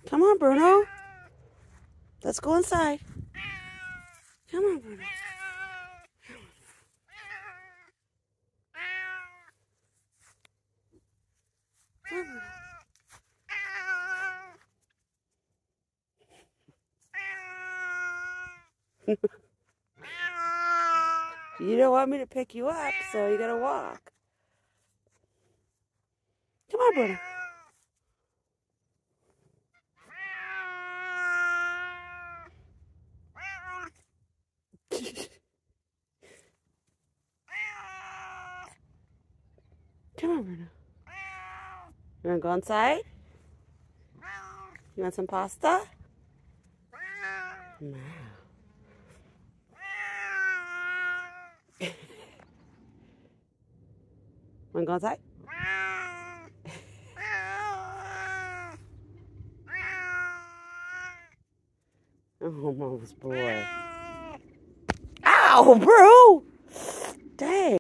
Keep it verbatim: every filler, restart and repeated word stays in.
Come on, Bruno. Let's go inside. Come on, Bruno. Come on, Bruno. You don't want me to pick you up, so you gotta walk. Come on, Bruno. Come on, Bruno. You wanna go inside? You want some pasta? No. Wanna go inside? Oh, Mama's boy. Ow, bro! Dang.